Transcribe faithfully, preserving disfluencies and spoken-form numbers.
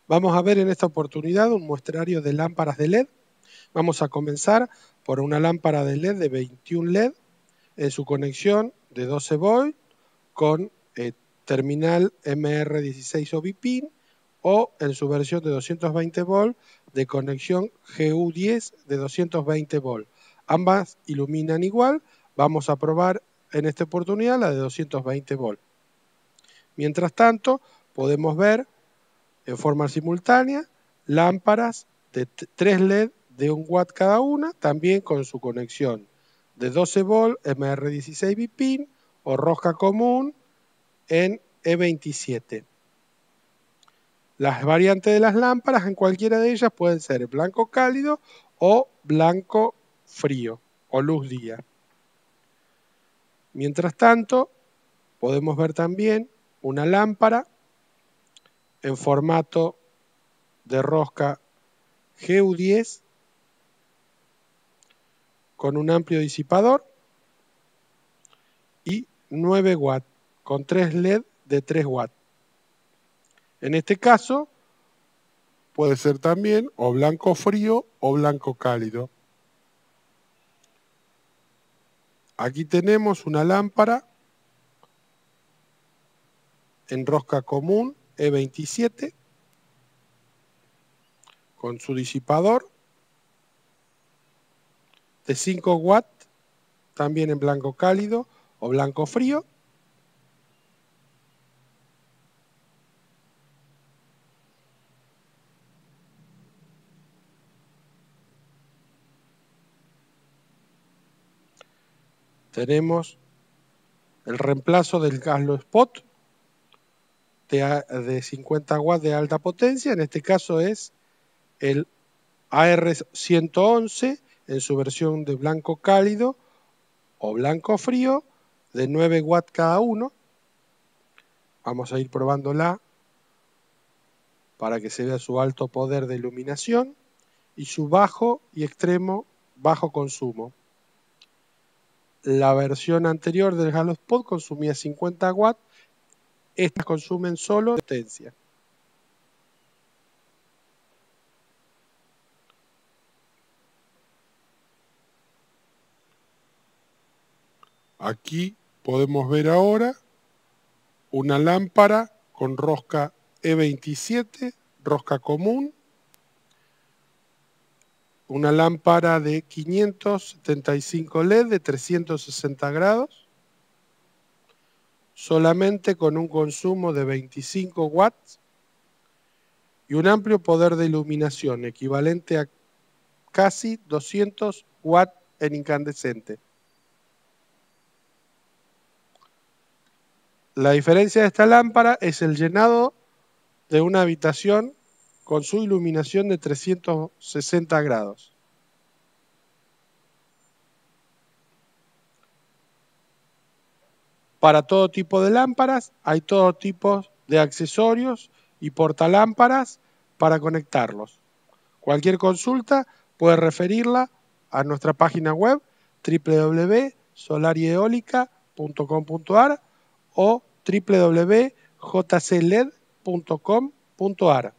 Vamos a ver en esta oportunidad un muestrario de lámparas de L E D. Vamos a comenzar por una lámpara de L E D de veintiún L E D en su conexión de doce volts con eh, terminal M R dieciséis o bipin o en su versión de doscientos veinte volts de conexión G U diez de doscientos veinte volts. Ambas iluminan igual. Vamos a probar en esta oportunidad la de doscientos veinte volts. Mientras tanto, podemos ver en forma simultánea lámparas de tres L E D de un watt cada una, también con su conexión de doce volts M R dieciséis bipin o rosca común en E veintisiete. Las variantes de las lámparas en cualquiera de ellas pueden ser blanco cálido o blanco frío o luz día. Mientras tanto, podemos ver también una lámpara en formato de rosca G U diez con un amplio disipador y nueve watts con tres L E D de tres watts. En este caso puede ser también o blanco frío o blanco cálido. Aquí tenemos una lámpara en rosca común E veintisiete con su disipador de cinco watts, también en blanco cálido o blanco frío. Tenemos el reemplazo del Gaslo Spot de, de cincuenta watts de alta potencia. En este caso es el A R ciento once en su versión de blanco cálido o blanco frío de nueve watts cada uno. Vamos a ir probándola para que se vea su alto poder de iluminación y su bajo y extremo bajo consumo. La versión anterior del Halo Spot consumía cincuenta watts, estas consumen solo potencia. Aquí podemos ver ahora una lámpara con rosca E veintisiete, rosca común, una lámpara de quinientos setenta y cinco L E D de trescientos sesenta grados, solamente con un consumo de veinticinco watts y un amplio poder de iluminación equivalente a casi doscientos watts en incandescente. La diferencia de esta lámpara es el llenado de una habitación con su iluminación de trescientos sesenta grados. Para todo tipo de lámparas hay todo tipo de accesorios y portalámparas para conectarlos. Cualquier consulta puede referirla a nuestra página web w w w punto solarieolica punto com punto a r o w w w punto j c l e d punto com punto a r.